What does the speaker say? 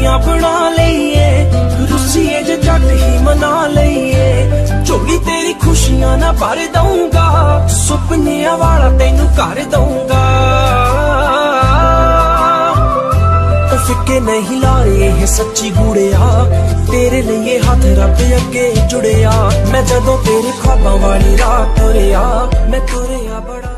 खुशियां बना लईए, रुसीए जे झट ही मना लईए। झोली तेरी खुशियां ना भर दूंगा, सुपनिया वाला तेनू कर दूंगा। फिक्के नहीं लाए है सच्ची गुड़िया, तेरे लिए हाथ रब अगे जुड़िया। मैं जदों तेरे ख्वाबां वाली राह तुरिया, मैं तुरिया बड़ा